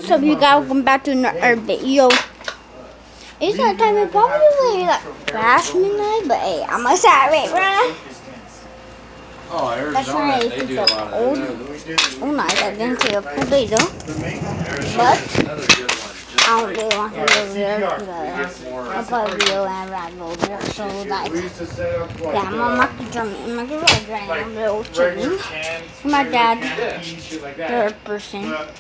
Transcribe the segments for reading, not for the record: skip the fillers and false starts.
What's up, you guys? Welcome back to another video. It's that time of probably like past midnight, but hey, I'm excited, right? Oh, Arizona, That's right. they do a lot of that. Oh, nice. I didn't see a full day though. But I don't really want to go there because I'll probably go and ride over. So like, yeah, I'm on my drum in my garage right now. They're all chilling. My dad, third person.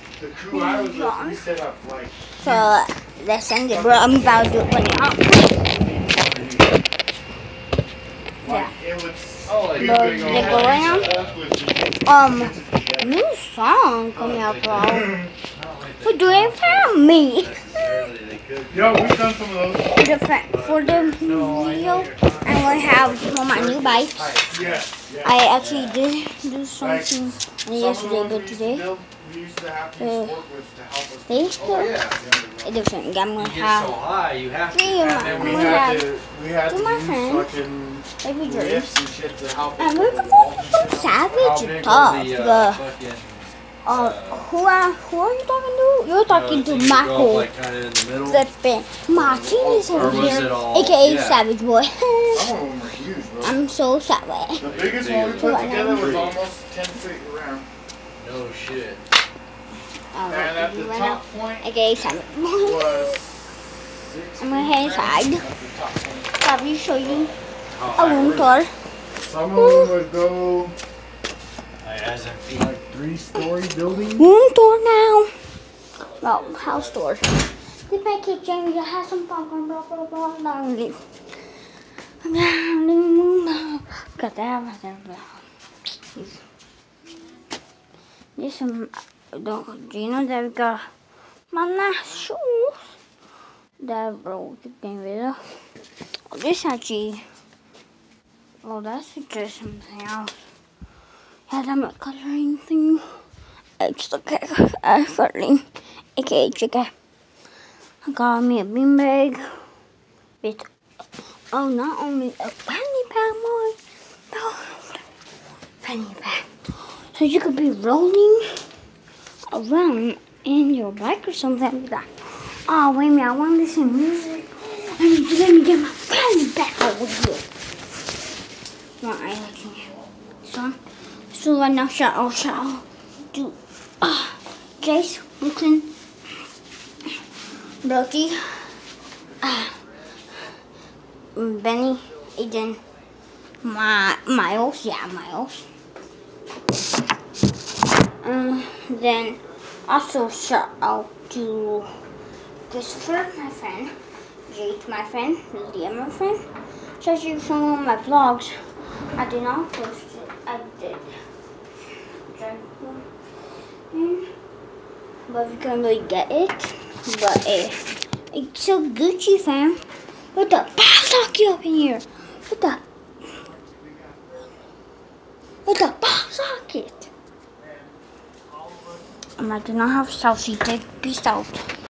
So let's end it, bro. I'm about to do it right now. Yeah. But they go right now. New song coming out, bro. We're doing family. Yo, we've done some of those. For the video, I'm gonna have on my new bike. I actually did do something yesterday, but today, it's different. I'm gonna have three of my, I'm gonna have two of my friends, every dream, and we're gonna do some savage stuff. Who are you talking to? You're talking to Michael Flippin. Martinez over here, aka Savage Boy. I'm so savage. The biggest one we put together was almost 10 feet around. No shit. And at the top point aka Savage Boy. was I'm gonna head inside. Probably show you a room tour. some of them would go like 3-story buildings. Room tour now. No, house tour. This is my kitchen. We have some popcorn, blah, blah, blah, blah. Got that, This some, do you know that we got my nice shoes that bro came with us. Oh, this actually, oh, that's just something else. Yeah, that my coloring thing. It's okay, coloring, aka chicken. I got me a beanbag with, oh, not only a fanny pack, more, no, fanny pack. So you could be rolling around in your bike or something like that. Oh, wait a minute, I want to listen to music. Let me get my fanny pack over here. No, I like it. So right now, shall do Jace, Brooklyn, Brody, Benny, Aiden, Miles, yeah, Miles. Then also shout out to Christopher, my friend, Jake, my friend, Lydia, my friend. Shout you some of my vlogs. I did not post it. I did. But we can't really get it. But it's so Gucci, fam. What the socket up in here? What the socket? I do not have selfie. Peace out.